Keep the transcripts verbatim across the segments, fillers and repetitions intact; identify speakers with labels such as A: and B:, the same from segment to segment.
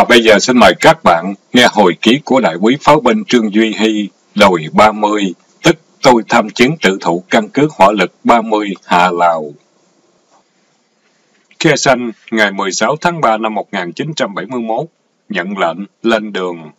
A: bây giờ xin mời các bạn nghe hồi ký của đại úy pháo binh Trương Duy Hy, đồi ba mươi, tức tôi tham chiến tự thụ căn cứ hỏa lực ba mươi Hạ Lào. Khe Sanh, ngày mười sáu tháng ba năm một nghìn chín trăm bảy mươi mốt, nhận lệnh lên đường.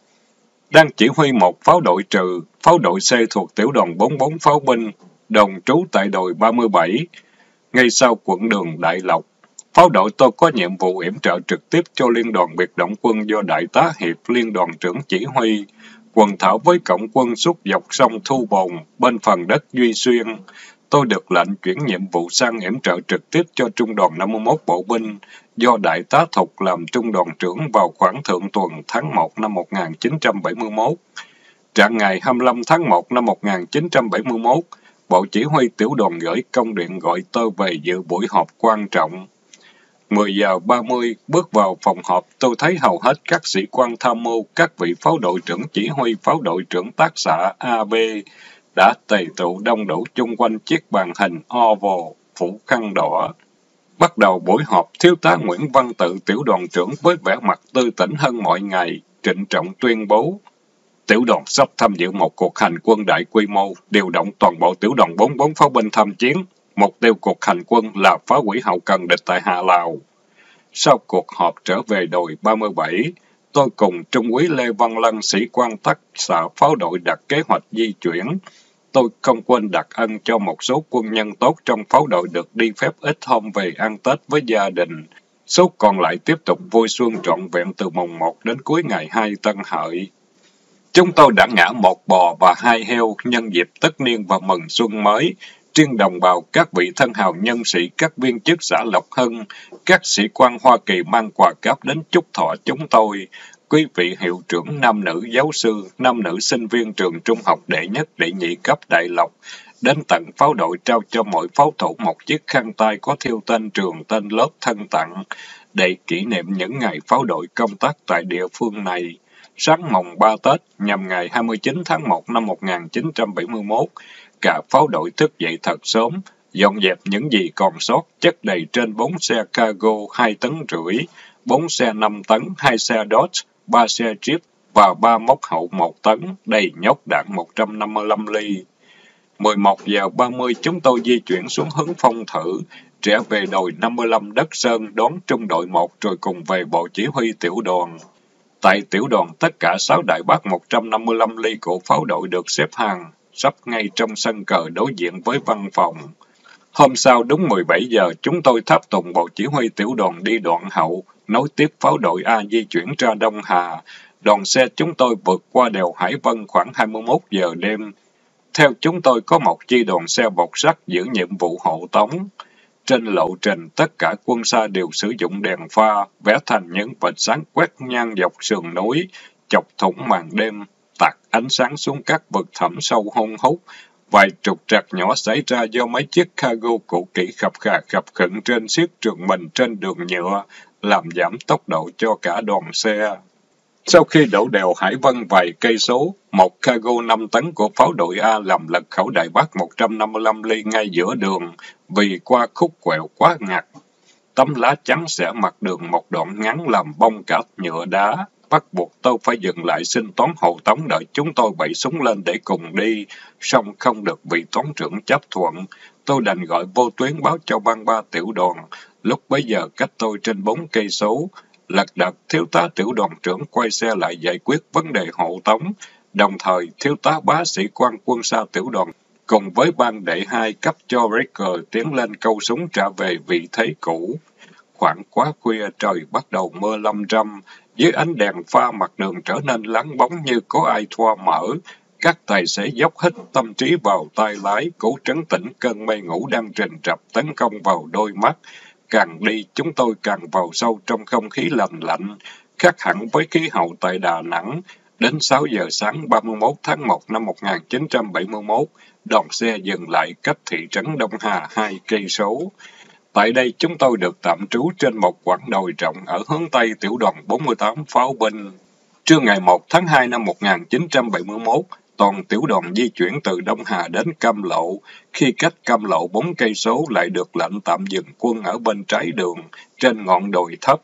A: Đang chỉ huy một pháo đội trừ, pháo đội C thuộc tiểu đoàn bốn mươi bốn pháo binh, đồng trú tại đồi ba mươi bảy, ngay sau quận đường Đại Lộc. Pháo đội tôi có nhiệm vụ yểm trợ trực tiếp cho liên đoàn biệt động quân do Đại tá Hiệp liên đoàn trưởng chỉ huy, quần thảo với cộng quân suốt dọc sông Thu Bồn, bên phần đất Duy Xuyên. Tôi được lệnh chuyển nhiệm vụ sang yểm trợ trực tiếp cho trung đoàn năm mươi mốt bộ binh, do Đại tá Thục làm trung đoàn trưởng vào khoảng thượng tuần tháng một năm một nghìn chín trăm bảy mươi mốt. Trạng ngày hai mươi lăm tháng một năm một nghìn chín trăm bảy mươi mốt, Bộ Chỉ huy tiểu đoàn gửi công điện gọi tôi về dự buổi họp quan trọng. mười giờ ba mươi, bước vào phòng họp, tôi thấy hầu hết các sĩ quan tham mưu, các vị pháo đội trưởng chỉ huy, pháo đội trưởng tác xạ a bê đã tề tụ đông đủ chung quanh chiếc bàn hình oval phủ khăn đỏ. Bắt đầu buổi họp, thiếu tá Nguyễn Văn Tự, tiểu đoàn trưởng với vẻ mặt tươi tỉnh hơn mọi ngày, trịnh trọng tuyên bố: tiểu đoàn sắp tham dự một cuộc hành quân đại quy mô, điều động toàn bộ tiểu đoàn bốn mươi bốn pháo binh tham chiến. Mục tiêu cuộc hành quân là phá hủy hậu cần địch tại Hạ Lào. Sau cuộc họp trở về đồi ba mươi bảy, tôi cùng Trung úy Lê Văn Lân, sĩ quan tác xạ pháo đội đặt kế hoạch di chuyển. Tôi không quên đặt ân cho một số quân nhân tốt trong pháo đội được đi phép ít hôm về ăn Tết với gia đình. Số còn lại tiếp tục vui xuân trọn vẹn từ mùng một đến cuối ngày hai Tân Hợi. Chúng tôi đã ngã một bò và hai heo nhân dịp tất niên và mừng xuân mới. Riêng đồng bào, các vị thân hào nhân sĩ, các viên chức xã Lộc Hưng, các sĩ quan Hoa Kỳ mang quà cáp đến chúc thọ chúng tôi. Quý vị hiệu trưởng, nam nữ giáo sư, nam nữ sinh viên trường trung học đệ nhất, đệ nhị cấp Đại Lộc, đến tận pháo đội trao cho mỗi pháo thủ một chiếc khăn tay có thêu tên trường, tên lớp thân tặng, để kỷ niệm những ngày pháo đội công tác tại địa phương này. Sáng mồng ba Tết, nhằm ngày hai mươi chín tháng một năm một nghìn chín trăm bảy mươi mốt, cả pháo đội thức dậy thật sớm, dọn dẹp những gì còn sót, chất đầy trên bốn xe cargo hai tấn rưỡi, bốn xe năm tấn, hai xe Dodge, ba xe Jeep và ba móc hậu một tấn, đầy nhóc đạn một trăm năm mươi lăm ly. mười một giờ ba mươi chúng tôi di chuyển xuống hướng Phong Thử, trở về đồi năm mươi lăm Đất Sơn đón trung đội một rồi cùng về bộ chỉ huy tiểu đoàn. Tại tiểu đoàn, tất cả sáu đại bác một trăm năm mươi lăm ly của pháo đội được xếp hàng, sắp ngay trong sân cờ đối diện với văn phòng. Hôm sau đúng mười bảy giờ, chúng tôi tháp tùng bộ chỉ huy tiểu đoàn đi đoạn hậu, nối tiếp pháo đội A di chuyển ra Đông Hà. Đoàn xe chúng tôi vượt qua đèo Hải Vân khoảng hai mươi mốt giờ đêm. Theo chúng tôi có một chi đoàn xe bọc sắt giữ nhiệm vụ hộ tống. Trên lộ trình, tất cả quân xa đều sử dụng đèn pha, vẽ thành những vệt sáng quét ngang dọc sườn núi, chọc thủng màn đêm, tạt ánh sáng xuống các vực thẳm sâu hun hút. Vài trục trặc nhỏ xảy ra do mấy chiếc cargo cũ kỹ khập khà khập khựng trên xiết trường mình trên đường nhựa, làm giảm tốc độ cho cả đoàn xe. Sau khi đổ đèo Hải Vân vài cây số, một cargo năm tấn của pháo đội A làm lật khẩu đại bác một trăm năm mươi lăm ly ngay giữa đường, vì qua khúc quẹo quá ngặt. Tấm lá chắn xẻ mặt đường một đoạn ngắn làm bong cả nhựa đá, bắt buộc tôi phải dừng lại xin toán hộ tống đợi chúng tôi bậy súng lên để cùng đi, song không được vị toán trưởng chấp thuận. Tôi đành gọi vô tuyến báo cho ban ba tiểu đoàn, lúc bấy giờ cách tôi trên bốn cây số. Lật đật, thiếu tá tiểu đoàn trưởng quay xe lại giải quyết vấn đề hộ tống, đồng thời thiếu tá bá sĩ quan quân xa tiểu đoàn cùng với ban đệ hai cấp cho Ricker tiến lên câu súng trả về vị thế cũ. Khoảng quá khuya, trời bắt đầu mưa lâm râm, dưới ánh đèn pha mặt đường trở nên lắng bóng như có ai thoa mở. Các tài xế dốc hết tâm trí vào tay lái, cố trấn tĩnh cơn mê ngủ đang rình rập tấn công vào đôi mắt. Càng đi, chúng tôi càng vào sâu trong không khí lành lạnh, khác hẳn với khí hậu tại Đà Nẵng. Đến sáu giờ sáng ba mươi mốt tháng một năm một nghìn chín trăm bảy mươi mốt, đoàn xe dừng lại cách thị trấn Đông Hà hai cây số. Tại đây chúng tôi được tạm trú trên một quãng đồi rộng ở hướng Tây tiểu đoàn bốn mươi tám pháo binh. Trưa ngày một tháng hai năm một nghìn chín trăm bảy mươi mốt, toàn tiểu đoàn di chuyển từ Đông Hà đến Cam Lộ. Khi cách Cam Lộ bốn cây số lại được lệnh tạm dừng quân ở bên trái đường, trên ngọn đồi thấp.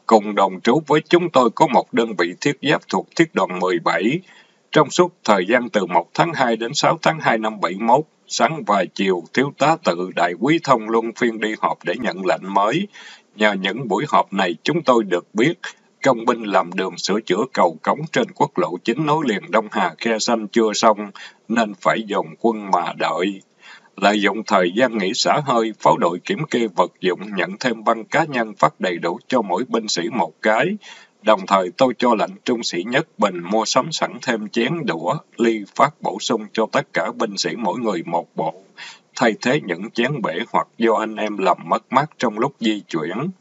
A: Cùng đồng trú với chúng tôi có một đơn vị thiết giáp thuộc thiết đoàn mười bảy. Trong suốt thời gian từ một tháng hai đến sáu tháng hai năm bảy mốt, sáng và chiều, thiếu tá Tự, đại quý Thông luân phiên đi họp để nhận lệnh mới. Nhờ những buổi họp này, chúng tôi được biết công binh làm đường sửa chữa cầu cống trên quốc lộ chín nối liền Đông Hà Khe Sanh chưa xong, nên phải dồn quân mà đợi. Lợi dụng thời gian nghỉ xả hơi, pháo đội kiểm kê vật dụng, nhận thêm băng cá nhân phát đầy đủ cho mỗi binh sĩ một cái. Đồng thời tôi cho lệnh trung sĩ Nhất Bình mua sắm sẵn thêm chén đũa, ly phát bổ sung cho tất cả binh sĩ mỗi người một bộ, thay thế những chén bể hoặc do anh em làm mất mát trong lúc di chuyển.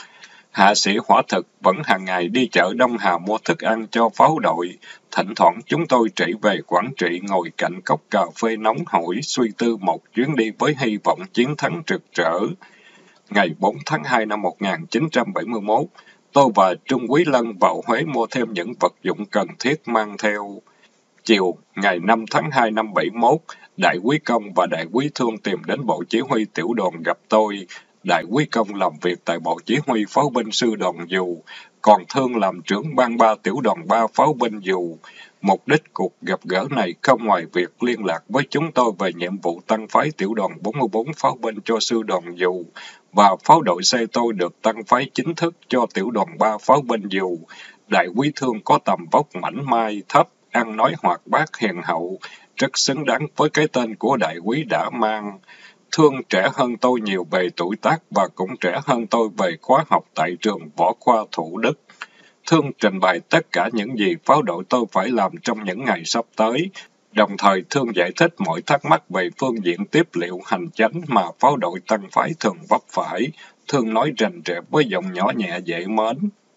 A: Hạ sĩ hỏa thực vẫn hàng ngày đi chợ Đông Hà mua thức ăn cho pháo đội. Thỉnh thoảng chúng tôi trị về Quảng Trị ngồi cạnh cốc cà phê nóng hổi, suy tư một chuyến đi với hy vọng chiến thắng rực rỡ. Ngày bốn tháng hai năm một nghìn chín trăm bảy mươi mốt, tôi và Trung úy Lân vào Huế mua thêm những vật dụng cần thiết mang theo. Chiều, ngày năm tháng hai năm bảy mốt, Đại úy Công và Đại úy Thương tìm đến Bộ Chỉ huy Tiểu đoàn gặp tôi. Đại úy Công làm việc tại Bộ Chỉ huy Pháo binh Sư đoàn Dù, còn Thương làm trưởng ban ba Tiểu đoàn ba Pháo binh Dù. Mục đích cuộc gặp gỡ này không ngoài việc liên lạc với chúng tôi về nhiệm vụ tăng phái Tiểu đoàn bốn mươi bốn Pháo binh cho Sư đoàn Dù, và pháo đội xe tôi được tăng phái chính thức cho Tiểu đoàn ba Pháo binh Dù. Đại úy Thương có tầm vóc mảnh mai, thấp, ăn nói hoạt bát hiền hậu, rất xứng đáng với cái tên của đại úy đã mang. Thương trẻ hơn tôi nhiều về tuổi tác và cũng trẻ hơn tôi về khóa học tại trường Võ khoa Thủ Đức. Thương trình bày tất cả những gì pháo đội tôi phải làm trong những ngày sắp tới. Đồng thời Thương giải thích mọi thắc mắc về phương diện tiếp liệu hành chánh mà pháo đội tăng phái thường vấp phải. Thương nói rành rẽ với giọng nhỏ nhẹ dễ mến.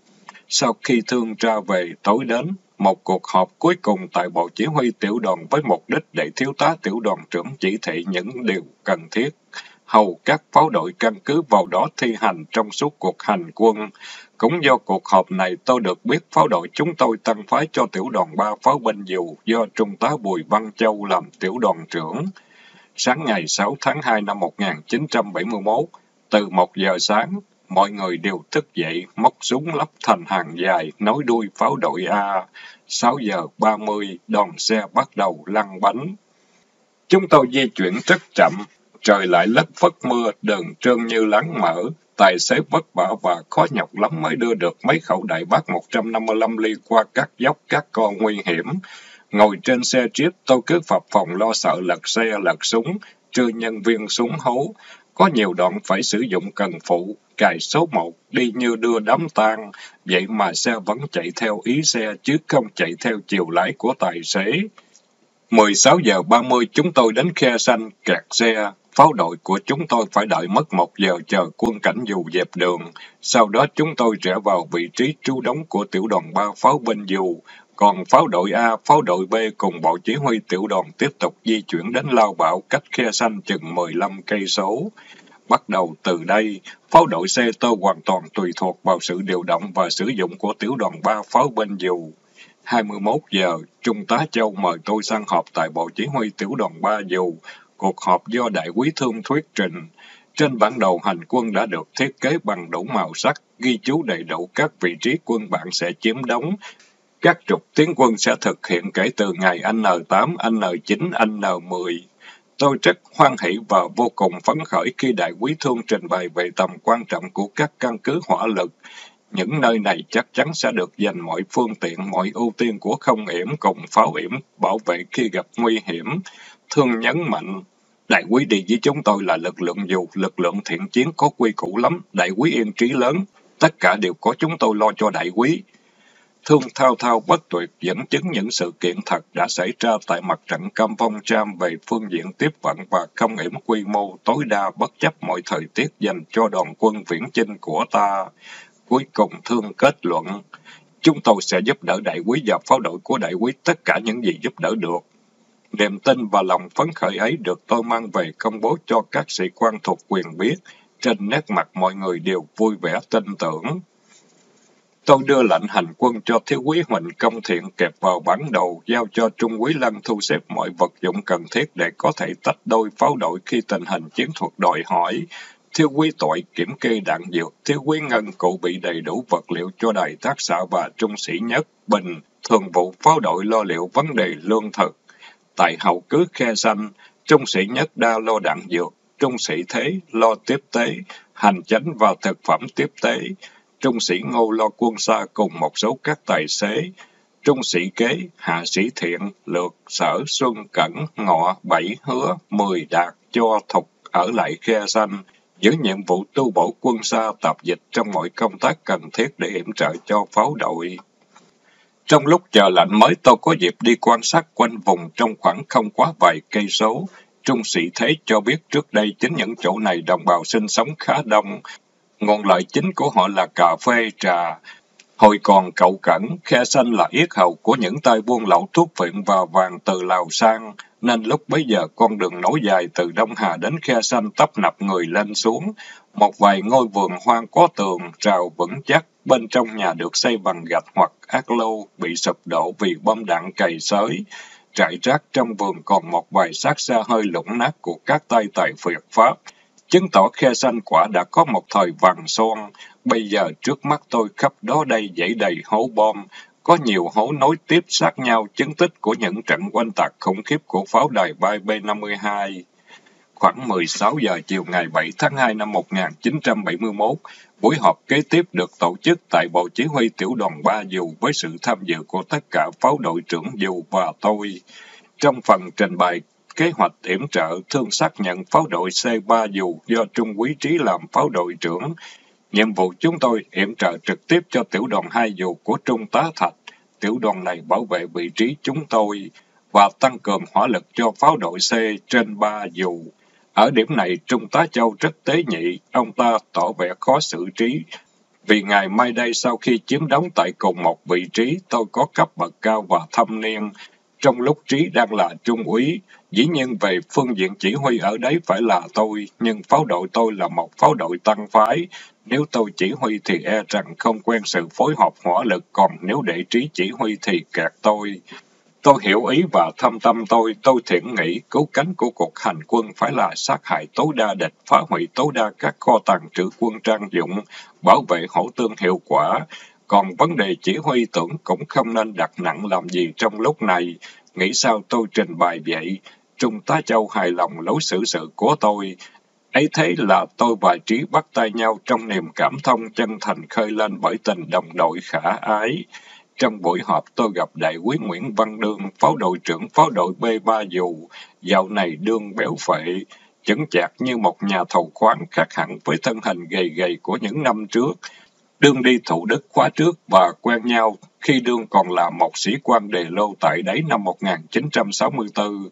A: Sau khi Thương ra về, tối đến, một cuộc họp cuối cùng tại Bộ Chỉ huy Tiểu đoàn với mục đích để thiếu tá tiểu đoàn trưởng chỉ thị những điều cần thiết, hầu các pháo đội căn cứ vào đó thi hành trong suốt cuộc hành quân. Cũng do cuộc họp này tôi được biết pháo đội chúng tôi tăng phái cho Tiểu đoàn ba Pháo binh Dù do Trung tá Bùi Văn Châu làm tiểu đoàn trưởng. Sáng ngày sáu tháng hai năm một nghìn chín trăm bảy mươi mốt, từ một giờ sáng, mọi người đều thức dậy, móc súng lắp thành hàng dài, nối đuôi pháo đội A. sáu giờ ba mươi, đoàn xe bắt đầu lăn bánh. Chúng tôi di chuyển rất chậm, trời lại lất phất mưa, đường trơn như láng mỡ. Tài xế vất vả và khó nhọc lắm mới đưa được mấy khẩu đại bác một trăm năm mươi lăm ly qua các dốc các con nguy hiểm. Ngồi trên xe Jeep, tôi cứ phập phồng lo sợ lật xe, lật súng, trừ nhân viên súng hố. Có nhiều đoạn phải sử dụng cần phụ, cài số một, đi như đưa đám tang, vậy mà xe vẫn chạy theo ý xe chứ không chạy theo chiều lái của tài xế. mười sáu giờ ba mươi chúng tôi đến Khe Sanh, kẹt xe. Pháo đội của chúng tôi phải đợi mất một giờ chờ quân cảnh Dù dẹp đường. Sau đó chúng tôi rẽ vào vị trí trú đóng của Tiểu đoàn ba Pháo binh Dù. Còn pháo đội A, pháo đội B cùng Bộ Chỉ huy Tiểu đoàn tiếp tục di chuyển đến Lao Bảo, cách Khe Sanh chừng mười lăm cây số. Bắt đầu từ đây, pháo đội C tôi hoàn toàn tùy thuộc vào sự điều động và sử dụng của Tiểu đoàn ba Pháo binh Dù. hai mươi mốt giờ, Trung tá Châu mời tôi sang họp tại Bộ Chỉ huy Tiểu đoàn ba Dù. Cuộc họp do Đại úy Thương thuyết trình. Trên bản đồ hành quân đã được thiết kế bằng đủ màu sắc, ghi chú đầy đủ các vị trí quân bạn sẽ chiếm đóng. Các trục tiến quân sẽ thực hiện kể từ ngày N tám, N chín, N mười. Tôi rất hoan hỷ và vô cùng phấn khởi khi Đại úy Thương trình bày về tầm quan trọng của các căn cứ hỏa lực. Những nơi này chắc chắn sẽ được dành mọi phương tiện, mọi ưu tiên của không yểm cùng pháo yểm bảo vệ khi gặp nguy hiểm. Thương nhấn mạnh, đại úy đi với chúng tôi là lực lượng Dù, lực lượng thiện chiến có quy củ lắm, đại úy yên trí lớn, tất cả đều có chúng tôi lo cho đại úy. Thương thao thao bất tuyệt dẫn chứng những sự kiện thật đã xảy ra tại mặt trận Cam Phong Tram về phương diện tiếp vận và không yểm quy mô tối đa bất chấp mọi thời tiết dành cho đoàn quân viễn chinh của ta. Cuối cùng Thương kết luận, chúng tôi sẽ giúp đỡ đại úy và pháo đội của đại úy tất cả những gì giúp đỡ được. Niềm tin và lòng phấn khởi ấy được tôi mang về công bố cho các sĩ quan thuộc quyền biết, trên nét mặt mọi người đều vui vẻ tin tưởng. Tôi đưa lệnh hành quân cho thiếu úy Huỳnh Công Thiện kẹp vào bản đồ, giao cho Trung úy Lân thu xếp mọi vật dụng cần thiết để có thể tách đôi pháo đội khi tình hình chiến thuật đòi hỏi. Thiếu quý tội kiểm kê đạn dược, thiếu quý ngân cụ bị đầy đủ vật liệu cho đài tác xã và trung sĩ Nhất Bình, thường vụ pháo đội lo liệu vấn đề lương thực. Tại hậu cứ Khe Xanh, trung sĩ Nhất Đa lo đạn dược, trung sĩ Thế lo tiếp tế, hành chánh và thực phẩm tiếp tế, trung sĩ Ngô lo quân xa cùng một số các tài xế, trung sĩ Kế, hạ sĩ Thiện, Lược, Sở, Xuân, Cẩn, Ngọ, Bảy, Hứa, Mười, Đạt, Cho, Thục ở lại Khe Xanh, giữ nhiệm vụ tu bổ quân xa tập dịch trong mọi công tác cần thiết để yểm trợ cho pháo đội. Trong lúc chờ lạnh mới, tôi có dịp đi quan sát quanh vùng trong khoảng không quá vài cây số. Trung sĩ Thế cho biết trước đây chính những chỗ này đồng bào sinh sống khá đông. Nguồn lợi chính của họ là cà phê, trà. Hồi còn Cậu Cẩn, Khe Xanh là yết hầu của những tay buôn lậu thuốc phiện và vàng từ Lào sang, nên lúc bấy giờ con đường nối dài từ Đông Hà đến Khe Xanh tấp nập người lên xuống. Một vài ngôi vườn hoang có tường, rào vững chắc, bên trong nhà được xây bằng gạch hoặc ác lô, bị sụp đổ vì bom đạn cày xới. Rải rác trong vườn còn một vài xác xe hơi lũng nát của các tay tài phiệt Pháp, chứng tỏ Khe Xanh quả đã có một thời vàng son. Bây giờ trước mắt tôi khắp đó đây dãy đầy hố bom, có nhiều hố nối tiếp sát nhau, chứng tích của những trận oanh tạc khủng khiếp của pháo đài bay B năm mươi hai. Khoảng mười sáu giờ chiều ngày bảy tháng hai năm một nghìn chín trăm bảy mươi mốt, buổi họp kế tiếp được tổ chức tại Bộ Chỉ huy Tiểu đoàn ba Dù với sự tham dự của tất cả pháo đội trưởng Dù và tôi. Trong phần trình bày kế hoạch yểm trợ, thương xác nhận pháo đội C ba Dù do Trung úy Trí làm pháo đội trưởng. Nhiệm vụ chúng tôi yểm trợ trực tiếp cho tiểu đoàn hai Dù của Trung tá Thạch. Tiểu đoàn này bảo vệ vị trí chúng tôi và tăng cường hỏa lực cho pháo đội C trên ba Dù. Ở điểm này, Trung tá Châu rất tế nhị, ông ta tỏ vẻ khó xử trí. Vì ngày mai đây sau khi chiếm đóng tại cùng một vị trí, tôi có cấp bậc cao và thâm niên. Trong lúc Trí đang là trung úy, dĩ nhiên về phương diện chỉ huy ở đấy phải là tôi, nhưng pháo đội tôi là một pháo đội tăng phái. Nếu tôi chỉ huy thì e rằng không quen sự phối hợp hỏa lực, còn nếu để Trí chỉ huy thì kẹt tôi. Tôi hiểu ý và thâm tâm tôi, tôi thiện nghĩ cứu cánh của cuộc hành quân phải là sát hại tối đa địch, phá hủy tối đa các kho tàng trữ quân trang dụng, bảo vệ hổ tương hiệu quả. Còn vấn đề chỉ huy tưởng cũng không nên đặt nặng làm gì trong lúc này. Nghĩ sao tôi trình bày vậy? Trung tá Châu hài lòng lối xử sự của tôi. Ấy thế là tôi và Trí bắt tay nhau trong niềm cảm thông chân thành khơi lên bởi tình đồng đội khả ái. Trong buổi họp tôi gặp đại úy Nguyễn Văn Đương, pháo đội trưởng pháo đội B ba Dù. Dạo này Đương béo phệ, chững chạc như một nhà thầu khoáng, khác hẳn với thân hình gầy gầy của những năm trước. Đương đi Thủ Đức khóa trước và quen nhau khi Đương còn là một sĩ quan đề lô tại đấy năm một nghìn chín trăm sáu mươi tư.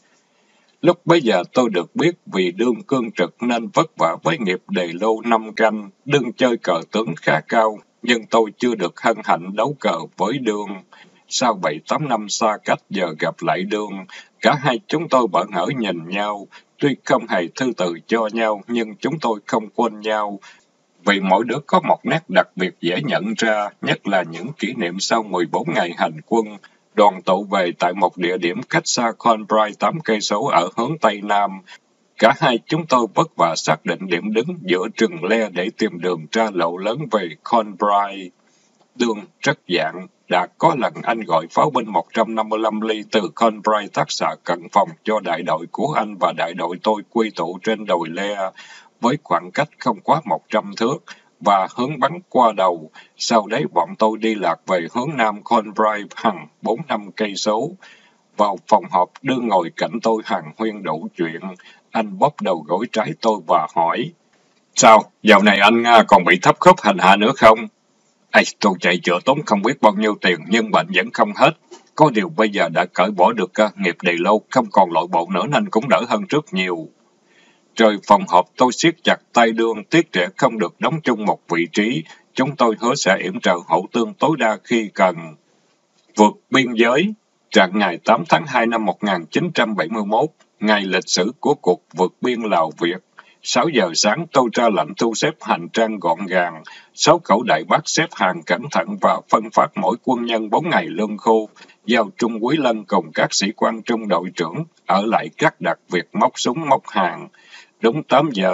A: Lúc bấy giờ tôi được biết vì Đương cương trực nên vất vả với nghiệp đề lô năm canh. Đương chơi cờ tướng khá cao, nhưng tôi chưa được hân hạnh đấu cờ với Đương. Sau bảy tám năm xa cách giờ gặp lại Đương, cả hai chúng tôi bỡ ngỡ nhìn nhau. Tuy không hề thư từ cho nhau, nhưng chúng tôi không quên nhau. Vì mỗi đứa có một nét đặc biệt dễ nhận ra, nhất là những kỷ niệm sau mười bốn ngày hành quân. Đoàn tụ về tại một địa điểm cách xa Conbrai tám cây số ở hướng Tây Nam. Cả hai chúng tôi vất vả xác định điểm đứng giữa rừng le để tìm đường ra lộ lớn về Conbrai. Đương rất dạng, đã có lần anh gọi pháo binh một trăm năm mươi lăm ly từ Conbrai tác xạ cận phòng cho đại đội của anh và đại đội tôi quy tụ trên đồi le, với khoảng cách không quá một trăm thước, và hướng bắn qua đầu. Sau đấy bọn tôi đi lạc về hướng nam Conbrai hằng bốn năm cây số. Vào phòng họp, Đương ngồi cạnh tôi hàng huyên đủ chuyện. Anh bóp đầu gối trái tôi và hỏi: Sao, dạo này anh Nga còn bị thấp khớp hành hạ nữa không? Ây, tôi chạy chữa tốn không biết bao nhiêu tiền, nhưng bệnh vẫn không hết. Có điều bây giờ đã cởi bỏ được uh, nghiệp đầy lâu, không còn lội bộ nữa nên cũng đỡ hơn trước nhiều. Trời phòng họp tôi siết chặt tay Đương, tiếc trẻ không được đóng chung một vị trí. Chúng tôi hứa sẽ yểm trợ hậu tương tối đa khi cần. Vượt biên giới. Trạng ngày tám tháng hai năm một nghìn chín trăm bảy mươi mốt, ngày lịch sử của cuộc vượt biên Lào-Việt. Sáu giờ sáng tôi ra lệnh thu xếp hành trang gọn gàng. Sáu khẩu đại bác xếp hàng cẩn thận và phân phát mỗi quân nhân bốn ngày lương khô. Giao Trung úy Lân cùng các sĩ quan trung đội trưởng ở lại các đặc việc móc súng móc hàng. Đúng tám giờ,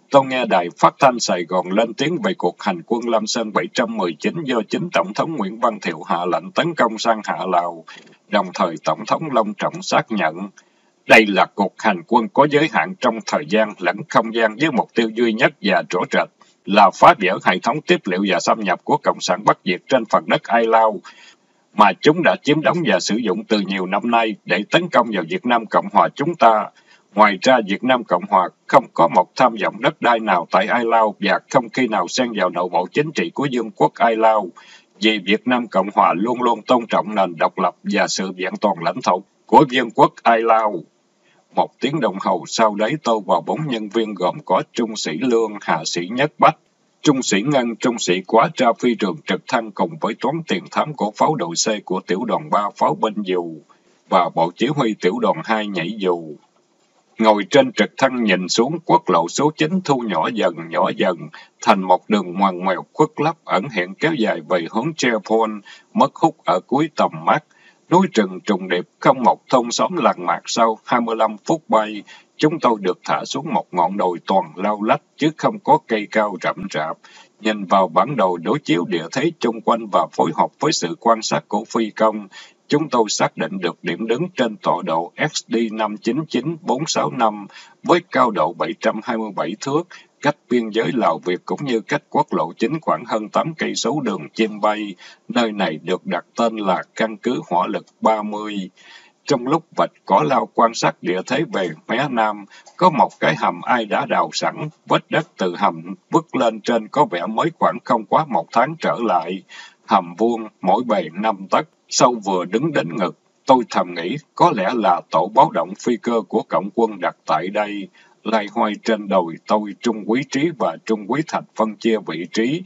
A: tôi nghe đài phát thanh Sài Gòn lên tiếng về cuộc hành quân Lam Sơn bảy trăm mười chín do chính Tổng thống Nguyễn Văn Thiệu hạ lệnh tấn công sang Hạ Lào. Đồng thời Tổng thống long trọng xác nhận, đây là cuộc hành quân có giới hạn trong thời gian lẫn không gian với mục tiêu duy nhất và rõ rệt là phá vỡ hệ thống tiếp liệu và xâm nhập của Cộng sản Bắc Việt trên phần đất Ai Lao, mà chúng đã chiếm đóng và sử dụng từ nhiều năm nay để tấn công vào Việt Nam Cộng Hòa chúng ta. Ngoài ra, Việt Nam Cộng Hòa không có một tham vọng đất đai nào tại Ai Lao và không khi nào xen vào nội bộ chính trị của Vương quốc Ai Lao, vì Việt Nam Cộng Hòa luôn luôn tôn trọng nền độc lập và sự vẹn toàn lãnh thổ của Vương quốc Ai Lao. Một tiếng đồng hồ sau đấy, tôi và bốn nhân viên gồm có Trung sĩ Lương, Hạ sĩ Nhất Bách, Trung sĩ Ngân, Trung sĩ Quá ra phi trường trực thăng cùng với toán tiền thám của pháo đội C của tiểu đoàn ba pháo binh dù và bộ chỉ huy tiểu đoàn hai nhảy dù. Ngồi trên trực thăng nhìn xuống, quốc lộ số chín thu nhỏ dần nhỏ dần thành một đường ngoằn ngoèo khuất lấp ẩn hiện kéo dài về hướng Chevron, mất hút ở cuối tầm mắt. Núi rừng trùng điệp, không một thôn xóm làng mạc. Sau hai mươi lăm phút bay, chúng tôi được thả xuống một ngọn đồi toàn lau lách, chứ không có cây cao rậm rạp. Nhìn vào bản đồ đối chiếu địa thế chung quanh và phối hợp với sự quan sát của phi công, chúng tôi xác định được điểm đứng trên tọa độ X D năm chín chín bốn sáu năm với cao độ bảy trăm hai mươi bảy thước, cách biên giới Lào Việt cũng như cách quốc lộ chín khoảng hơn tám cây số đường chim bay. Nơi này được đặt tên là căn cứ hỏa lực ba mươi. Trong lúc vạch cỏ lao quan sát địa thế về mé nam, có một cái hầm ai đã đào sẵn, vết đất từ hầm vứt lên trên có vẻ mới khoảng không quá một tháng trở lại. Hầm vuông, mỗi bề năm tấc, sâu vừa đứng đến ngực. Tôi thầm nghĩ có lẽ là tổ báo động phi cơ của Cộng quân đặt tại đây. Lai hoay trên đồi, tôi, Trung Quý Trí và Trung Quý Thạch phân chia vị trí.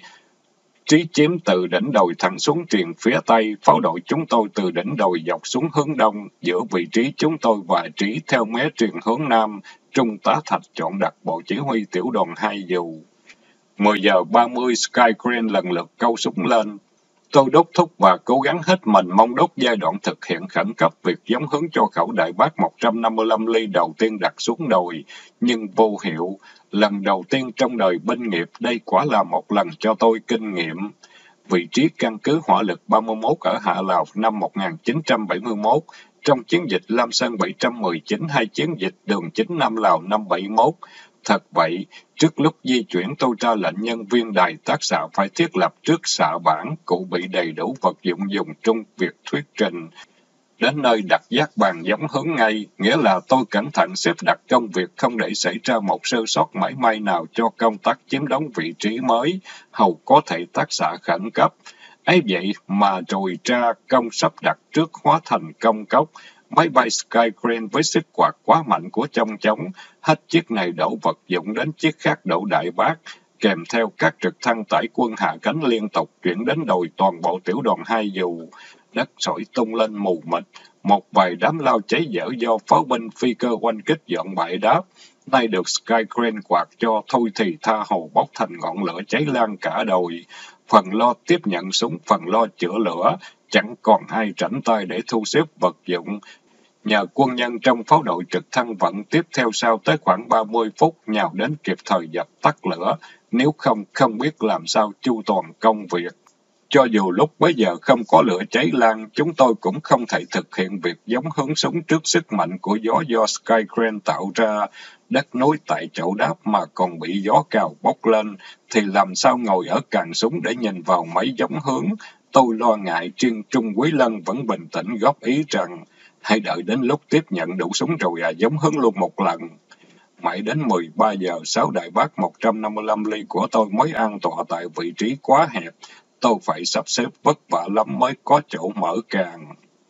A: Trí chiếm từ đỉnh đồi thẳng xuống triền phía tây, pháo đội chúng tôi từ đỉnh đồi dọc xuống hướng đông. Giữa vị trí chúng tôi và Trí theo mé triền hướng nam, Trung tá Thạch chọn đặt bộ chỉ huy tiểu đoàn hai dù. mười giờ ba mươi, Sky Crane lần lượt câu súng lên. Tôi đốc thúc và cố gắng hết mình mong đốt giai đoạn thực hiện khẩn cấp việc giống hướng cho khẩu đại bác một trăm năm mươi lăm ly đầu tiên đặt xuống đồi, nhưng vô hiệu. Lần đầu tiên trong đời binh nghiệp, đây quả là một lần cho tôi kinh nghiệm. Vị trí căn cứ hỏa lực ba mươi mốt ở Hạ Lào năm một nghìn chín trăm bảy mươi mốt, trong chiến dịch Lam Sơn bảy trăm mười chín hay chiến dịch Đường chín Nam Lào năm bảy mốt. Thật vậy, trước lúc di chuyển tôi ra lệnh nhân viên đài tác xạ phải thiết lập trước xạ bản, cụ bị đầy đủ vật dụng dùng trong việc thuyết trình. Đến nơi đặt giác bàn giống hướng ngay, nghĩa là tôi cẩn thận xếp đặt công việc không để xảy ra một sơ sót mảy may nào cho công tác chiếm đóng vị trí mới, hầu có thể tác xạ khẩn cấp. Ấy vậy mà rồi ra công sắp đặt trước hóa thành công cốc. Máy bay Sky Crane với sức quạt quá mạnh của chong chóng, hết chiếc này đổ vật dụng đến chiếc khác đổ đại bác, kèm theo các trực thăng tải quân hạ cánh liên tục chuyển đến đồi toàn bộ tiểu đoàn hai dù. Đất sỏi tung lên mù mịt, một vài đám lao cháy dở do pháo binh phi cơ oanh kích dọn bãi đáp. Nay được Sky Crane quạt cho thôi thì tha hồ bốc thành ngọn lửa cháy lan cả đồi. Phần lo tiếp nhận súng, phần lo chữa lửa, chẳng còn ai rảnh tay để thu xếp vật dụng. Nhờ quân nhân trong pháo đội trực thăng vận tiếp theo sau tới khoảng ba mươi phút nhào đến kịp thời dập tắt lửa, nếu không không biết làm sao chu toàn công việc. Cho dù lúc bấy giờ không có lửa cháy lan, chúng tôi cũng không thể thực hiện việc giống hướng súng trước sức mạnh của gió do Sky Crane tạo ra. Đất núi tại chỗ đáp mà còn bị gió cào bốc lên, thì làm sao ngồi ở càng súng để nhìn vào máy giống hướng. Tôi lo ngại, riêng Trung Quý Lân vẫn bình tĩnh góp ý rằng, hãy đợi đến lúc tiếp nhận đủ súng rồi à giống hướng luôn một lần. Mãi đến mười ba giờ, sáu đại bác một trăm năm mươi lăm ly của tôi mới an tọa tại vị trí quá hẹp. Tôi phải sắp xếp vất vả lắm mới có chỗ mở càng.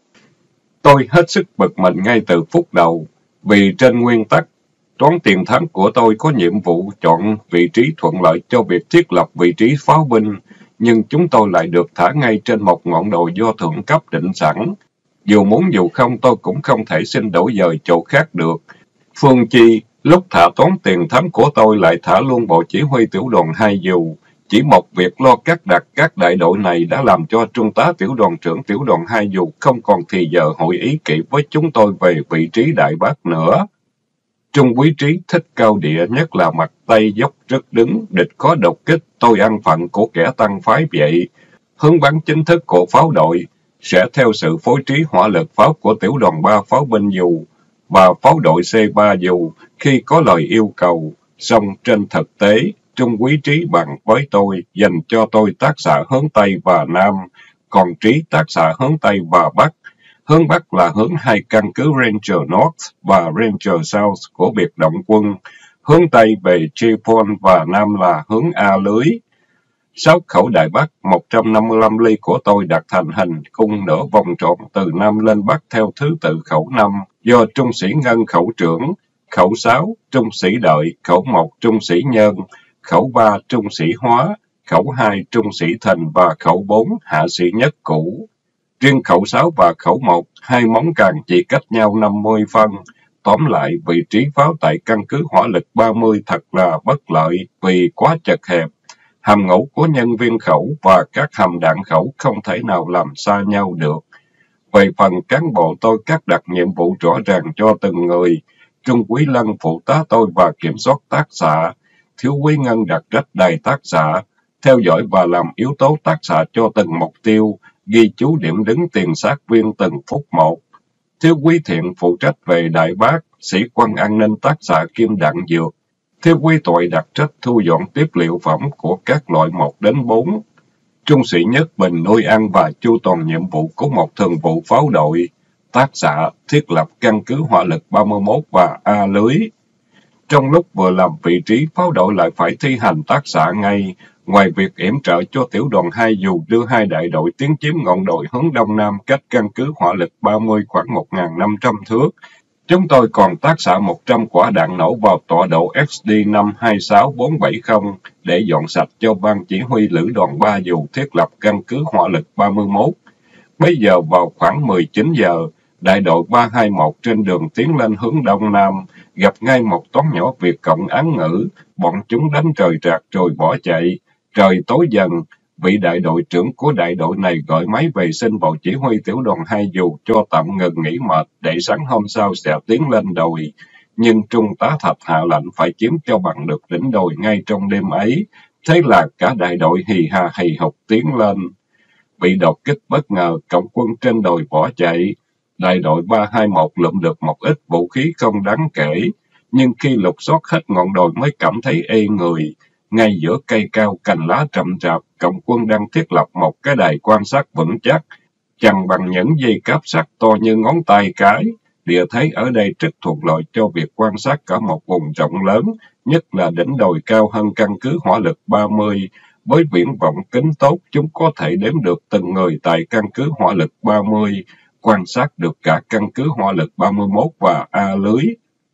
A: Tôi hết sức bực mình ngay từ phút đầu, vì trên nguyên tắc, toán tiền thắng của tôi có nhiệm vụ chọn vị trí thuận lợi cho việc thiết lập vị trí pháo binh, nhưng chúng tôi lại được thả ngay trên một ngọn đồi do thượng cấp định sẵn. Dù muốn dù không tôi cũng không thể xin đổi dời chỗ khác được. Phương chi, lúc thả toán tiền thắng của tôi lại thả luôn bộ chỉ huy tiểu đoàn hai dù. Chỉ một việc lo cắt đặt các đại đội này đã làm cho trung tá tiểu đoàn trưởng tiểu đoàn hai dù không còn thì giờ hội ý kỹ với chúng tôi về vị trí đại bác nữa. Trung Quý Trí thích cao địa, nhất là mặt Tây dốc rất đứng, địch có đột kích, tôi ăn phận của kẻ tăng phái vậy. Hướng bắn chính thức của pháo đội sẽ theo sự phối trí hỏa lực pháo của tiểu đoàn ba pháo binh dù và pháo đội C ba dù khi có lời yêu cầu. Song trên thực tế, Trung Quý Trí bằng với tôi dành cho tôi tác xạ hướng Tây và Nam, còn Trí tác xạ hướng Tây và Bắc. Hướng Bắc là hướng hai căn cứ Ranger North và Ranger South của biệt động quân. Hướng Tây về Chipon và Nam là hướng A lưới. Sáu khẩu Đại Bắc một trăm năm mươi lăm ly của tôi đặt thành hình cung nửa vòng tròn từ Nam lên Bắc theo thứ tự khẩu năm do Trung sĩ Ngân khẩu trưởng, khẩu sáu Trung sĩ Đợi, khẩu một Trung sĩ Nhân, khẩu ba Trung sĩ Hóa, khẩu hai Trung sĩ Thìn và khẩu bốn Hạ sĩ Nhất cũ. Riêng khẩu sáu và khẩu một, hai móng càng chỉ cách nhau năm mươi phân. Tóm lại, vị trí pháo tại căn cứ hỏa lực ba mươi thật là bất lợi vì quá chật hẹp. Hầm ngủ của nhân viên khẩu và các hầm đạn khẩu không thể nào làm xa nhau được. Về phần cán bộ tôi cắt đặt nhiệm vụ rõ ràng cho từng người. Trung Quý Lân phụ tá tôi và kiểm soát tác xạ. Thiếu Quý Ngân đặt trách đài tác xạ, theo dõi và làm yếu tố tác xạ cho từng mục tiêu, ghi chú điểm đứng tiền sát viên từng phút một. Thiếu Quý Thiện phụ trách về Đại Bác, sĩ quan an ninh tác xạ kim đạn dược. Thiếu Quý Tội đặt trách thu dọn tiếp liệu phẩm của các loại một đến bốn. Trung sĩ Nhất Bình nuôi ăn và chu toàn nhiệm vụ của một thường vụ pháo đội. Tác xạ thiết lập căn cứ hỏa lực ba mươi mốt và A lưới. Trong lúc vừa làm vị trí, pháo đội lại phải thi hành tác xạ ngay. Ngoài việc yểm trợ cho tiểu đoàn hai dù đưa hai đại đội tiến chiếm ngọn đồi hướng Đông Nam cách căn cứ hỏa lực ba mươi khoảng một nghìn năm trăm thước, chúng tôi còn tác xạ một trăm quả đạn nổ vào tọa độ X D năm hai sáu bốn bảy không để dọn sạch cho ban chỉ huy lữ đoàn ba dù thiết lập căn cứ hỏa lực ba mươi mốt. Bây giờ vào khoảng mười chín giờ, đại đội ba hai một trên đường tiến lên hướng Đông Nam, gặp ngay một toán nhỏ Việt Cộng án ngữ, bọn chúng đánh trời trạc rồi bỏ chạy. Trời tối dần, vị đại đội trưởng của đại đội này gọi máy về xin bộ chỉ huy tiểu đoàn hai dù cho tạm ngừng nghỉ mệt để sáng hôm sau sẽ tiến lên đồi. Nhưng Trung tá Thạch hạ lệnh phải chiếm cho bằng được đỉnh đồi ngay trong đêm ấy. Thế là cả đại đội hì hà hì hục tiến lên. Bị đột kích bất ngờ, cộng quân trên đồi bỏ chạy. Đại đội ba hai một lượm được một ít vũ khí không đáng kể, nhưng khi lục soát hết ngọn đồi mới cảm thấy ê người. Ngay giữa cây cao cành lá rậm rạp, cộng quân đang thiết lập một cái đài quan sát vững chắc, chằng bằng những dây cáp sắt to như ngón tay cái. Địa thế ở đây rất thuận lợi cho việc quan sát cả một vùng rộng lớn, nhất là đỉnh đồi cao hơn căn cứ hỏa lực ba mươi. Với viễn vọng kính tốt, chúng có thể đếm được từng người tại căn cứ hỏa lực ba mươi, quan sát được cả căn cứ hỏa lực ba mươi mốt và A lưới.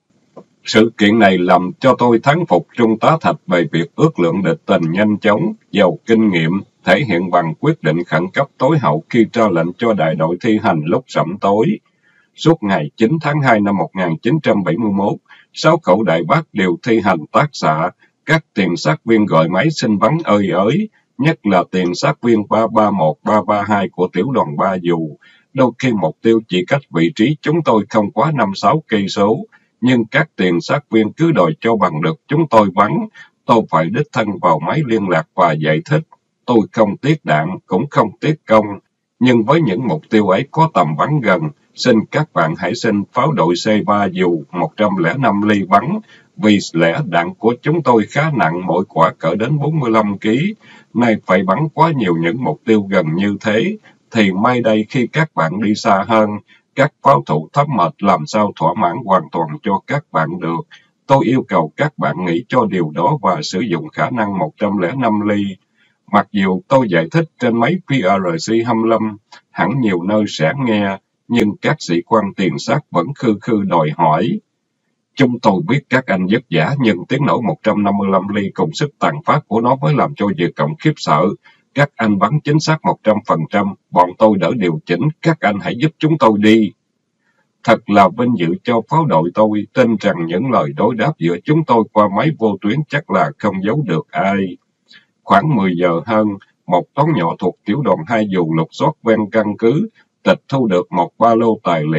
A: Sự kiện này làm cho tôi thán phục Trung tá Thạch về việc ước lượng địch tình nhanh chóng, giàu kinh nghiệm, thể hiện bằng quyết định khẩn cấp tối hậu khi ra lệnh cho đại đội thi hành lúc sẩm tối. Suốt ngày chín tháng hai năm một nghìn chín trăm bảy mươi mốt, sáu khẩu Đại Bác đều thi hành tác xạ, các tiền sát viên gọi máy xin bắn ơi ới, nhất là tiền sát viên ba ba một, ba ba hai của tiểu đoàn ba dù. Đôi khi mục tiêu chỉ cách vị trí chúng tôi không quá năm sáu cây số, nhưng các tiền sát viên cứ đòi cho bằng được chúng tôi bắn. Tôi phải đích thân vào máy liên lạc và giải thích. Tôi không tiếc đạn, cũng không tiếc công, nhưng với những mục tiêu ấy có tầm bắn gần, xin các bạn hãy xin pháo đội C ba dù một trăm lẻ năm ly bắn, vì lẽ đạn của chúng tôi khá nặng, mỗi quả cỡ đến bốn mươi lăm ki lô gam. Nay phải bắn quá nhiều những mục tiêu gần như thế, thì may đây khi các bạn đi xa hơn, các pháo thủ thấm mệt làm sao thỏa mãn hoàn toàn cho các bạn được. Tôi yêu cầu các bạn nghĩ cho điều đó và sử dụng khả năng một trăm lẻ năm ly. Mặc dù tôi giải thích trên máy P R C hai mươi lăm, hẳn nhiều nơi sẽ nghe, nhưng các sĩ quan tiền sát vẫn khư khư đòi hỏi. Chúng tôi biết các anh vất vả, nhưng tiếng nổ một trăm năm mươi lăm ly cùng sức tàn phát của nó mới làm cho Việt Cộng khiếp sợ. Các anh bắn chính xác một trăm phần trăm, bọn tôi đỡ điều chỉnh, các anh hãy giúp chúng tôi đi. Thật là vinh dự cho pháo đội tôi, tin rằng những lời đối đáp giữa chúng tôi qua máy vô tuyến chắc là không giấu được ai. Khoảng mười giờ hơn, một toán nhỏ thuộc tiểu đoàn hai dù lục soát ven căn cứ, tịch thu được một ba lô tài liệu.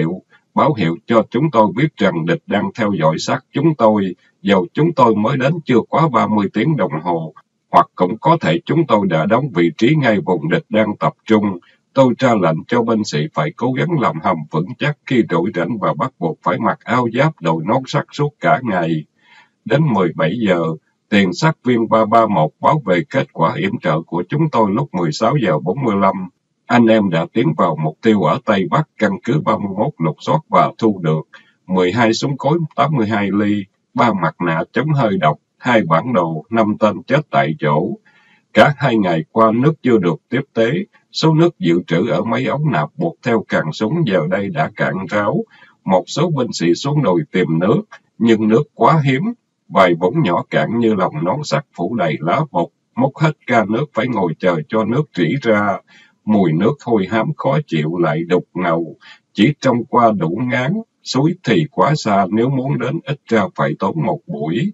B: báo hiệu cho chúng tôi biết rằng địch đang theo dõi sát chúng tôi, dầu chúng tôi mới đến chưa quá ba mươi tiếng đồng hồ, hoặc cũng có thể chúng tôi đã đóng vị trí ngay vùng địch đang tập trung. Tôi ra lệnh cho binh sĩ phải cố gắng làm hầm vững chắc khi trỗi rảnh và bắt buộc phải mặc áo giáp đội nón sắt suốt cả ngày. Đến mười bảy giờ, tiền sát viên ba ba một báo về kết quả yểm trợ của chúng tôi lúc mười sáu giờ bốn mươi lăm. Anh em đã tiến vào mục tiêu ở Tây Bắc, căn cứ ba mươi mốt lục soát và thu được mười hai súng cối tám mươi hai ly, ba mặt nạ chống hơi độc, hai bản đồ, năm tên chết tại chỗ. Cả hai ngày qua nước chưa được tiếp tế, số nước dự trữ ở mấy ống nạp buộc theo càng súng giờ đây đã cạn ráo. Một số binh sĩ xuống đồi tìm nước, nhưng nước quá hiếm, vài vũng nhỏ cạn như lòng nón sắt phủ đầy lá bột, múc hết ca nước phải ngồi chờ cho nước rỉ ra. Mùi nước hôi hám khó chịu lại đục ngầu, chỉ trông qua đủ ngán, suối thì quá xa, nếu muốn đến ít ra phải tốn một buổi.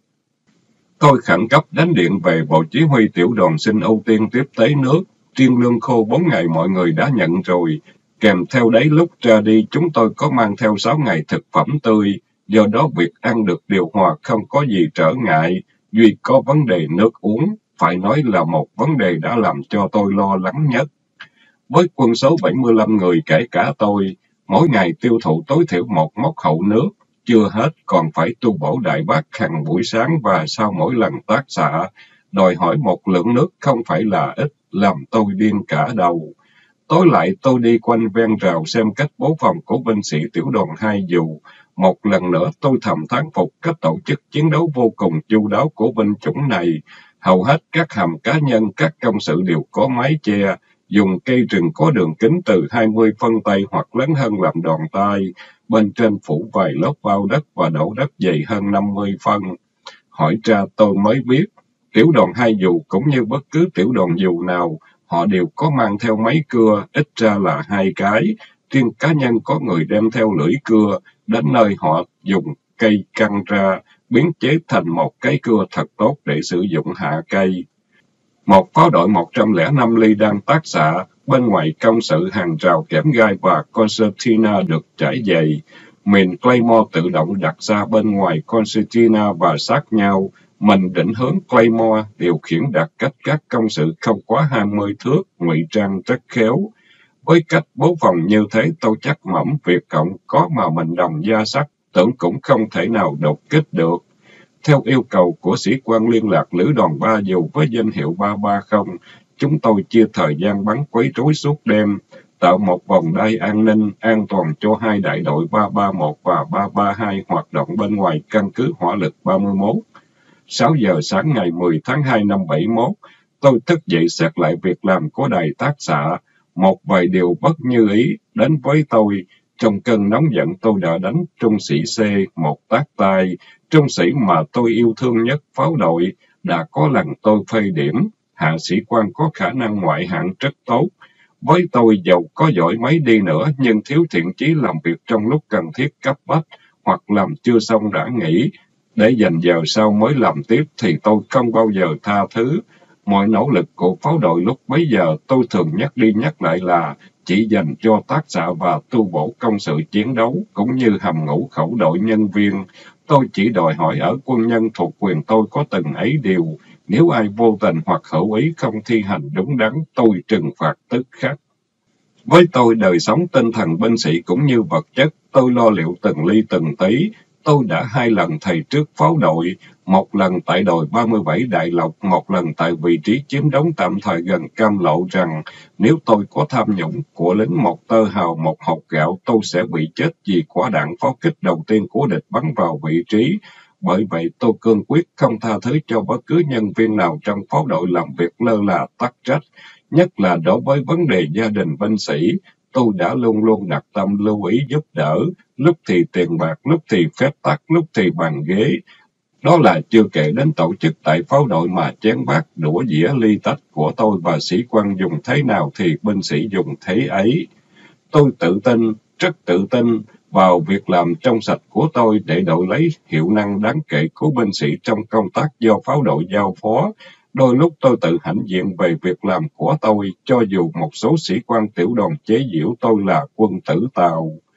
B: Tôi khẩn cấp đánh điện về bộ chỉ huy tiểu đoàn xin ưu tiên tiếp tế nước. Riêng lương khô bốn ngày mọi người đã nhận rồi. Kèm theo đấy lúc ra đi chúng tôi có mang theo sáu ngày thực phẩm tươi. Do đó việc ăn được điều hòa không có gì trở ngại. Duy có vấn đề nước uống, phải nói là một vấn đề đã làm cho tôi lo lắng nhất. Với quân số bảy mươi lăm người kể cả tôi, mỗi ngày tiêu thụ tối thiểu một móc hậu nước. Chưa hết còn phải tu bổ đại bác hàng buổi sáng và sau mỗi lần tác xạ. Đòi hỏi một lượng nước không phải là ít, làm tôi điên cả đầu. Tối lại tôi đi quanh ven rào xem cách bố phòng của binh sĩ tiểu đoàn hai dù. Một lần nữa tôi thầm thán phục cách tổ chức chiến đấu vô cùng chu đáo của binh chủng này. Hầu hết các hầm cá nhân, các công sự đều có mái che, dùng cây rừng có đường kính từ hai mươi phân tay hoặc lớn hơn làm đòn tay. Bên trên phủ vài lớp bao đất và đổ đất dày hơn năm mươi phân. Hỏi ra tôi mới biết, tiểu đoàn hai dù cũng như bất cứ tiểu đoàn dù nào, họ đều có mang theo máy cưa, ít ra là hai cái. Riêng cá nhân có người đem theo lưỡi cưa, đến nơi họ dùng cây căng ra, biến chế thành một cái cưa thật tốt để sử dụng hạ cây. Một pháo đội một trăm lẻ năm ly đang tác xạ, bên ngoài công sự hàng rào kẽm gai và concertina được trải dày. Mìn Claymore tự động đặt ra bên ngoài concertina và sát nhau. Mình định hướng Claymore, điều khiển đặt cách các công sự không quá hai mươi thước, ngụy trang rất khéo. Với cách bố phòng như thế tôi chắc mẩm Việt Cộng có mà mình đồng gia sắt, tưởng cũng không thể nào đột kích được. Theo yêu cầu của sĩ quan liên lạc lữ đoàn ba dù với danh hiệu ba ba không, chúng tôi chia thời gian bắn quấy rối suốt đêm, tạo một vòng đai an ninh an toàn cho hai đại đội ba ba một và ba ba hai hoạt động bên ngoài căn cứ hỏa lực ba mươi mốt. sáu giờ sáng ngày mười tháng hai năm bảy mốt, tôi thức dậy xét lại việc làm của đài tác xạ. Một vài điều bất như ý đến với tôi. Trong cơn nóng giận tôi đã đánh trung sĩ C một tác tay. Trung sĩ mà tôi yêu thương nhất pháo đội đã có lần tôi phê điểm. Hạ sĩ quan có khả năng ngoại hạng rất tốt. Với tôi dầu có giỏi mấy đi nữa nhưng thiếu thiện chí làm việc trong lúc cần thiết cấp bách hoặc làm chưa xong đã nghỉ để dành giờ sau mới làm tiếp thì tôi không bao giờ tha thứ. Mọi nỗ lực của pháo đội lúc bấy giờ tôi thường nhắc đi nhắc lại là chỉ dành cho tác xạ và tu bổ công sự chiến đấu cũng như hầm ngũ khẩu đội nhân viên. Tôi chỉ đòi hỏi ở quân nhân thuộc quyền tôi có từng ấy điều. Nếu ai vô tình hoặc hữu ý không thi hành đúng đắn, tôi trừng phạt tức khắc. Với tôi, đời sống tinh thần binh sĩ cũng như vật chất, tôi lo liệu từng ly từng tí. Tôi đã hai lần thầy trước pháo đội, một lần tại đồi ba mươi bảy Đại Lộc, một lần tại vị trí chiếm đóng tạm thời gần Cam Lộ rằng nếu tôi có tham nhũng của lính một tơ hào một hột gạo, tôi sẽ bị chết vì quả đạn pháo kích đầu tiên của địch bắn vào vị trí. Bởi vậy tôi cương quyết không tha thứ cho bất cứ nhân viên nào trong pháo đội làm việc lơ là tắc trách, nhất là đối với vấn đề gia đình binh sĩ. Tôi đã luôn luôn đặt tâm lưu ý giúp đỡ, lúc thì tiền bạc, lúc thì phép tắc, lúc thì bàn ghế. Đó là chưa kể đến tổ chức tại pháo đội mà chén bát, đũa dĩa ly tách của tôi và sĩ quan dùng thế nào thì binh sĩ dùng thế ấy. Tôi tự tin, rất tự tin vào việc làm trong sạch của tôi để đổi lấy hiệu năng đáng kể của binh sĩ trong công tác do pháo đội giao phó. Đôi lúc tôi tự hãnh diện về việc làm của tôi, cho dù một số sĩ quan tiểu đoàn chế giễu tôi là quân tử Tàu.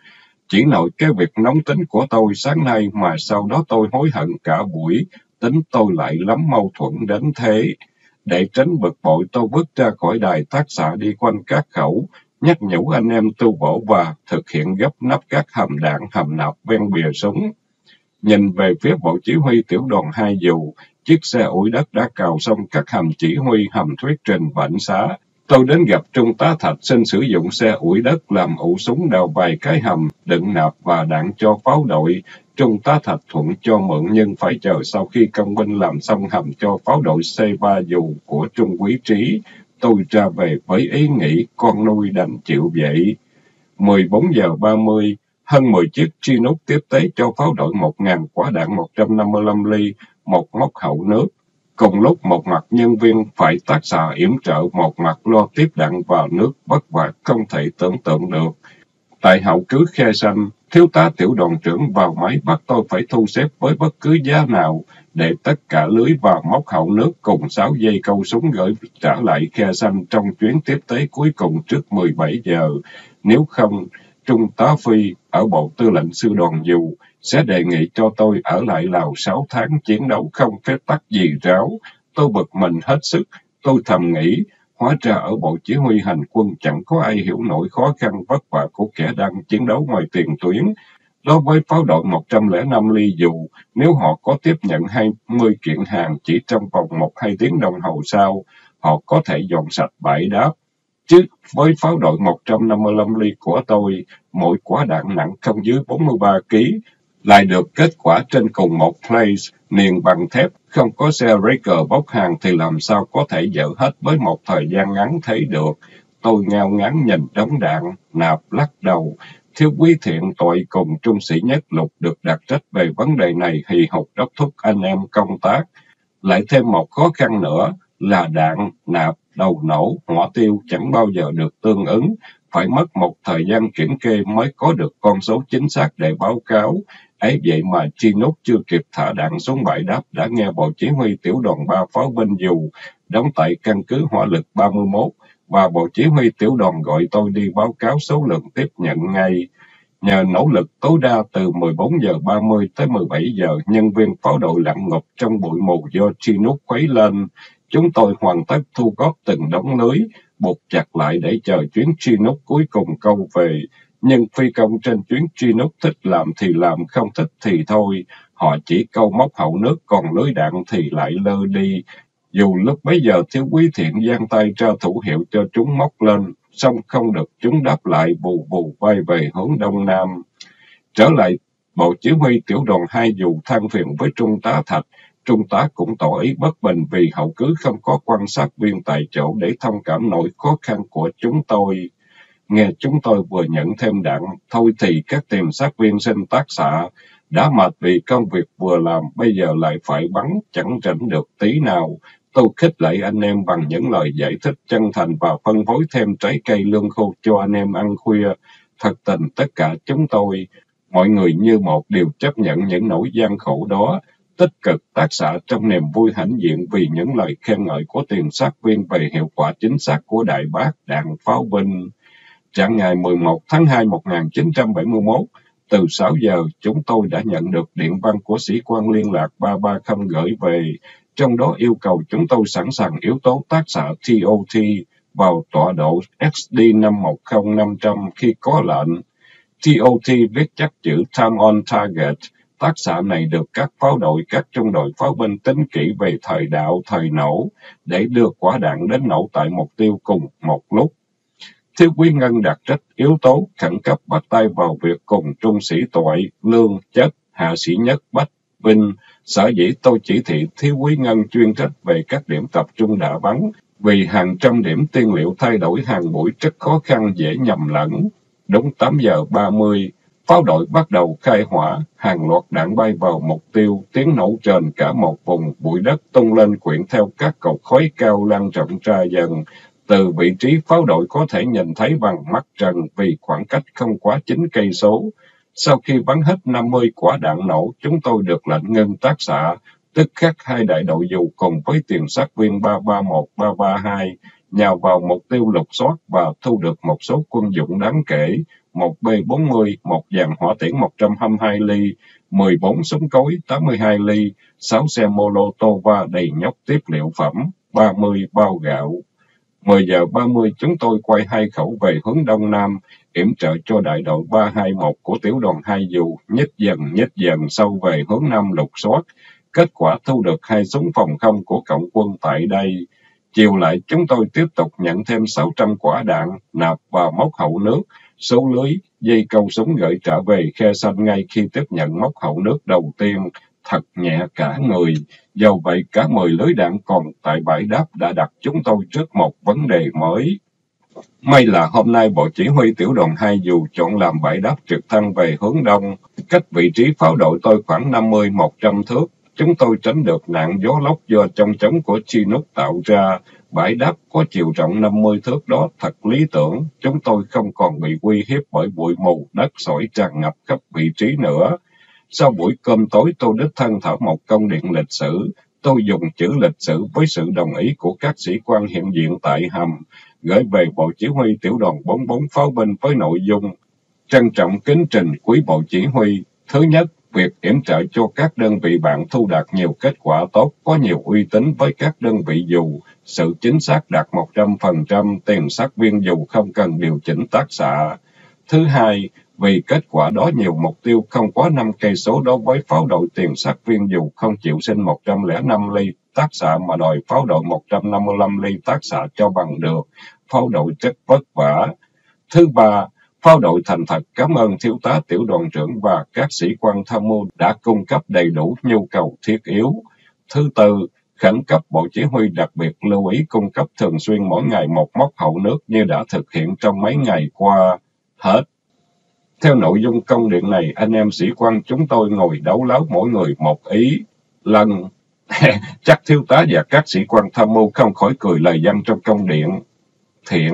B: Chỉ nội cái việc nóng tính của tôi sáng nay mà sau đó tôi hối hận cả buổi, tính tôi lại lắm mâu thuẫn đến thế. Để tránh bực bội tôi bước ra khỏi đài tác xạ đi quanh các khẩu, nhắc nhủ anh em tu bổ và thực hiện gấp nắp các hầm đạn hầm nạp ven bìa súng. Nhìn về phía bộ chỉ huy tiểu đoàn hai dù, chiếc xe ủi đất đã cào xong các hầm chỉ huy, hầm thuyết trình và ánh xá. Tôi đến gặp Trung tá Thạch xin sử dụng xe ủi đất làm ụ súng đào vài cái hầm, đựng nạp và đạn cho pháo đội. Trung tá Thạch thuận cho mượn nhưng phải chờ sau khi công binh làm xong hầm cho pháo đội C ba dù của Trung úy Trí. Tôi ra về với ý nghĩ con nuôi đành chịu vậy. mười bốn giờ ba mươi, hơn mười chiếc Chinook tiếp tế cho pháo đội một nghìn quả đạn một trăm năm mươi lăm ly, một móc hậu nước. Cùng lúc một mặt nhân viên phải tác xạ yểm trợ, một mặt lo tiếp đạn vào nước vất vả không thể tưởng tượng được. Tại hậu cứ Khe Xanh, thiếu tá tiểu đoàn trưởng vào máy bắt tôi phải thu xếp với bất cứ giá nào để tất cả lưới và móc hậu nước cùng sáu dây câu súng gửi trả lại Khe Xanh trong chuyến tiếp tế cuối cùng trước mười bảy giờ. Nếu không, Trung tá Phi ở Bộ Tư lệnh Sư đoàn dù sẽ đề nghị cho tôi ở lại Lào sáu tháng chiến đấu không phép tắc gì ráo. Tôi bực mình hết sức, tôi thầm nghĩ, hóa ra ở Bộ Chỉ huy Hành quân chẳng có ai hiểu nổi khó khăn vất vả của kẻ đang chiến đấu ngoài tiền tuyến. Đối với pháo đội một trăm lẻ năm ly dù, nếu họ có tiếp nhận hai mươi kiện hàng chỉ trong vòng một hai tiếng đồng hồ sau, họ có thể dọn sạch bãi đáp. Chứ với pháo đội một trăm năm mươi lăm ly của tôi, mỗi quả đạn nặng không dưới bốn mươi ba ki lô gam, lại được kết quả trên cùng một place, niền bằng thép, không có xe Raker bốc hàng thì làm sao có thể dỡ hết với một thời gian ngắn thế được. Tôi ngao ngán nhìn đống đạn, nạp lắc đầu. Thiếu quý Thiện tội cùng trung sĩ Nhất Lục được đặt trách về vấn đề này hì hục đốc thúc anh em công tác. Lại thêm một khó khăn nữa là đạn, nạp, đầu nổ, hỏa tiêu chẳng bao giờ được tương ứng. Phải mất một thời gian kiểm kê mới có được con số chính xác để báo cáo. Ấy vậy mà Chinook chưa kịp thả đạn xuống bãi đáp đã nghe Bộ Chỉ huy Tiểu đoàn ba pháo binh dù đóng tại căn cứ hỏa lực ba mươi mốt và Bộ Chỉ huy Tiểu đoàn gọi tôi đi báo cáo số lượng tiếp nhận ngay. Nhờ nỗ lực tối đa từ mười bốn giờ ba mươi tới mười bảy giờ, nhân viên pháo đội lặn ngụp trong bụi mù do Chinook khuấy lên. Chúng tôi hoàn tất thu góp từng đống lưới, buộc chặt lại để chờ chuyến Chinook cuối cùng câu về. Nhưng phi công trên chuyến Chinook thích làm thì làm, không thích thì thôi. Họ chỉ câu móc hậu nước, còn lưới đạn thì lại lơ đi. Dù lúc bấy giờ thiếu quý Thiện giang tay ra thủ hiệu cho chúng móc lên, song không được chúng đáp lại, bù bù bay về hướng đông nam. Trở lại Bộ Chỉ huy Tiểu đoàn hai dù than phiền với Trung tá Thạch. Trung tá cũng tỏ ý bất bình vì hậu cứ không có quan sát viên tại chỗ để thông cảm nỗi khó khăn của chúng tôi. Nghe chúng tôi vừa nhận thêm đạn, thôi thì các tìm sát viên xin tác xạ. Đã mệt vì công việc vừa làm, bây giờ lại phải bắn, chẳng rảnh được tí nào. Tôi khích lệ anh em bằng những lời giải thích chân thành và phân phối thêm trái cây lương khô cho anh em ăn khuya. Thật tình tất cả chúng tôi, mọi người như một đều chấp nhận những nỗi gian khổ đó, tích cực tác xạ trong niềm vui hãnh diện vì những lời khen ngợi của tiền sát viên về hiệu quả chính xác của đại bác đạn pháo binh. Trạng ngày mười một tháng hai năm một nghìn chín trăm bảy mươi mốt, từ sáu giờ, chúng tôi đã nhận được điện văn của sĩ quan liên lạc ba ba không gửi về, trong đó yêu cầu chúng tôi sẵn sàng yếu tố tác xạ T O T vào tọa độ X D năm một không năm trăm khi có lệnh. T O T viết chắc chữ Time on Target. Tác xạ này được các pháo đội, các trung đội pháo binh tính kỹ về thời đạo, thời nổ, để đưa quả đạn đến nổ tại mục tiêu cùng một lúc. Thiếu quý Ngân đặt trách yếu tố khẩn cấp bắt tay vào việc cùng trung sĩ Toại, Lương, Chất, hạ sĩ Nhất, Bách, Vinh. Sở dĩ tôi chỉ thị thiếu quý Ngân chuyên trách về các điểm tập trung đạn bắn, vì hàng trăm điểm tiên liệu thay đổi hàng buổi rất khó khăn dễ nhầm lẫn. Đúng tám giờ ba mươi, pháo đội bắt đầu khai hỏa, hàng loạt đạn bay vào mục tiêu, tiếng nổ trên cả một vùng, bụi đất tung lên quyện theo các cột khói cao lan rộng ra dần. Từ vị trí pháo đội có thể nhìn thấy bằng mắt trần vì khoảng cách không quá chín cây số. Sau khi bắn hết năm mươi quả đạn nổ, chúng tôi được lệnh ngưng tác xạ, tức khắc hai đại đội dù cùng với tiền sát viên ba ba một, ba ba hai nhào vào mục tiêu lục soát và thu được một số quân dụng đáng kể. một B bốn mươi, một dàn hỏa tiễn một trăm hai mươi hai ly, mười bốn súng cối tám mươi hai ly, sáu xe Molotov đầy nhóc tiếp liệu phẩm, ba mươi bao gạo. mười giờ ba mươi chúng tôi quay hai khẩu về hướng đông nam, yểm trợ cho đại đội ba hai một của tiểu đoàn hai dù, nhích dần nhích dần sâu về hướng nam lục soát. Kết quả thu được hai súng phòng không của cộng quân tại đây. Chiều lại chúng tôi tiếp tục nhận thêm sáu trăm quả đạn, nạp và móc hậu nước, số lưới, dây câu súng gửi trở về khe xanh ngay khi tiếp nhận móc hậu nước đầu tiên. Thật nhẹ cả người. Dầu vậy cả mười lưới đạn còn tại bãi đáp đã đặt chúng tôi trước một vấn đề mới. May là hôm nay Bộ Chỉ huy Tiểu đoàn hai dù chọn làm bãi đáp trực thăng về hướng đông, cách vị trí pháo đội tôi khoảng năm mươi một trăm thước. Chúng tôi tránh được nạn gió lốc do trong trống của Chinook tạo ra. Bãi đáp có chiều rộng năm mươi thước đó thật lý tưởng. Chúng tôi không còn bị uy hiếp bởi bụi mù, đất sỏi tràn ngập khắp vị trí nữa. Sau buổi cơm tối tôi đích thân thở một công điện lịch sử. Tôi dùng chữ lịch sử với sự đồng ý của các sĩ quan hiện diện tại hầm, gửi về Bộ Chỉ huy Tiểu đoàn bốn mươi bốn pháo binh với nội dung: trân trọng kính trình quý Bộ Chỉ huy. Thứ nhất, việc yểm trợ cho các đơn vị bạn thu đạt nhiều kết quả tốt, có nhiều uy tín với các đơn vị dù, sự chính xác đạt một trăm phần trăm, tiền sát viên dù không cần điều chỉnh tác xạ. Thứ hai, vì kết quả đó nhiều mục tiêu không quá năm cây số đối với pháo đội tiền sát viên dù không chịu sinh một trăm lẻ năm ly tác xạ mà đòi pháo đội một trăm năm mươi lăm ly tác xạ cho bằng được. Pháo đội rất vất vả. Thứ ba, pháo đội thành thật cảm ơn thiếu tá tiểu đoàn trưởng và các sĩ quan tham mưu đã cung cấp đầy đủ nhu cầu thiết yếu. Thứ tư, khẩn cấp Bộ Chỉ huy đặc biệt lưu ý cung cấp thường xuyên mỗi ngày một móc hậu nước như đã thực hiện trong mấy ngày qua. Hết. Theo nội dung công điện này, anh em sĩ quan chúng tôi ngồi đấu láo mỗi người một ý. Lần, chắc thiếu tá và các sĩ quan tham mưu không khỏi cười lời văn trong công điện. Thiện,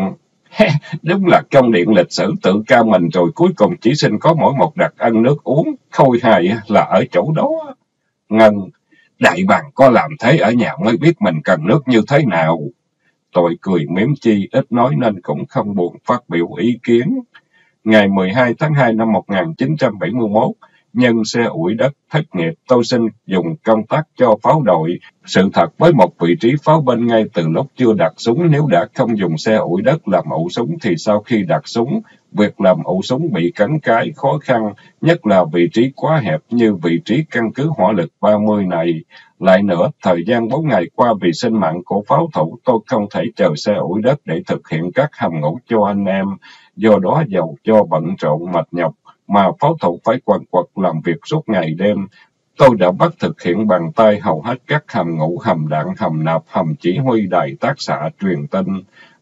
B: đúng là công điện lịch sử tự cao mình rồi cuối cùng chỉ xin có mỗi một đặc ân nước uống, khôi hài là ở chỗ đó. Ngân, đại bàng có làm thế ở nhà mới biết mình cần nước như thế nào. Tôi cười mỉm chi, ít nói nên cũng không buồn phát biểu ý kiến. Ngày mười hai tháng hai năm một nghìn chín trăm bảy mươi mốt, nhân xe ủi đất thất nghiệp, tôi xin dùng công tác cho pháo đội. Sự thật với một vị trí pháo binh ngay từ lúc chưa đặt súng, nếu đã không dùng xe ủi đất làm ụ súng thì sau khi đặt súng, việc làm ụ súng bị cấn cái, khó khăn, nhất là vị trí quá hẹp như vị trí căn cứ hỏa lực ba mươi này. Lại nữa, thời gian bốn ngày qua vì sinh mạng của pháo thủ, tôi không thể chờ xe ủi đất để thực hiện các hầm ngủ cho anh em. Do đó dầu cho bận rộn mệt nhọc, mà pháo thủ phải quần quật làm việc suốt ngày đêm. Tôi đã bắt thực hiện bằng tay hầu hết các hầm ngủ, hầm đạn, hầm nạp, hầm chỉ huy, đài tác xạ, truyền tin.